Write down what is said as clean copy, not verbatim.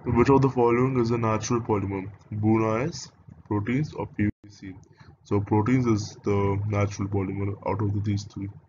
Which of the following is a natural polymer? Boone-Ice, proteins, or PVC? So proteins is the natural polymer out of these three.